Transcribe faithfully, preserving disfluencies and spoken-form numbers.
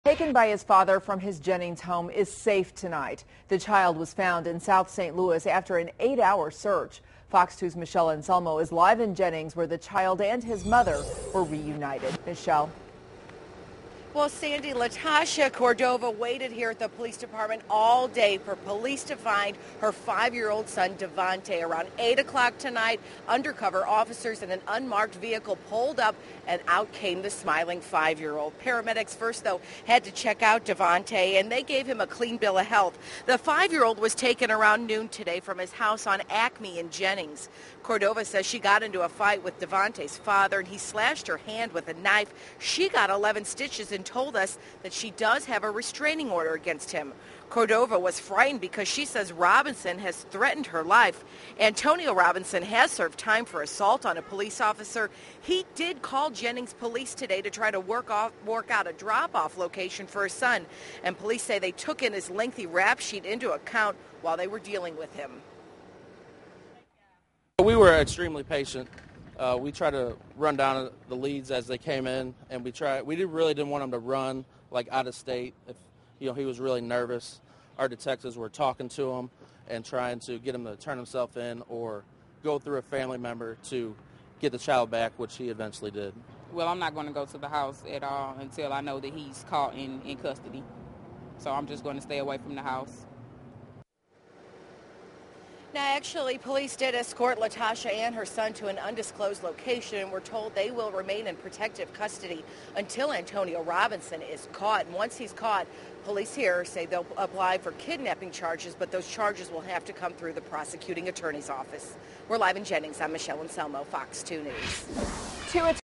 Taken by his father from his Jennings home is safe tonight. The child was found in South Saint Louis after an eight-hour search. Fox two's Michelle Anselmo is live in Jennings, where the child and his mother were reunited. Michelle. Well, Sandy, Latasha Cordova waited here at the police department all day for police to find her five-year-old son, Devontae. Around eight o'clock tonight, undercover officers in an unmarked vehicle pulled up, and out came the smiling five-year-old. Paramedics first, though, had to check out Devontae, and they gave him a clean bill of health. The five-year-old was taken around noon today from his house on Acme in Jennings. Cordova says she got into a fight with Devontae's father, and he slashed her hand with a knife. She got eleven stitches and told us that she does have a restraining order against him. Cordova was frightened because she says Robinson has threatened her life. Antonio Robinson has served time for assault on a police officer. He did call Jennings police today to try to work off, work out a drop-off location for his son. And police say they took in his lengthy rap sheet into account while they were dealing with him. We were extremely patient. Uh, we tried to run down the leads as they came in, and we tried. We did, really didn't want him to run like out of state. If you know he was really nervous, our detectives were talking to him and trying to get him to turn himself in or go through a family member to get the child back, which he eventually did. Well, I'm not going to go to the house at all until I know that he's caught in, in custody. So I'm just going to stay away from the house. Now, actually, police did escort Latasha and her son to an undisclosed location, and we're told they will remain in protective custody until Antonio Robinson is caught. And once he's caught, police here say they'll apply for kidnapping charges, but those charges will have to come through the prosecuting attorney's office. We're live in Jennings. I'm Michelle Anselmo, Fox two News. Two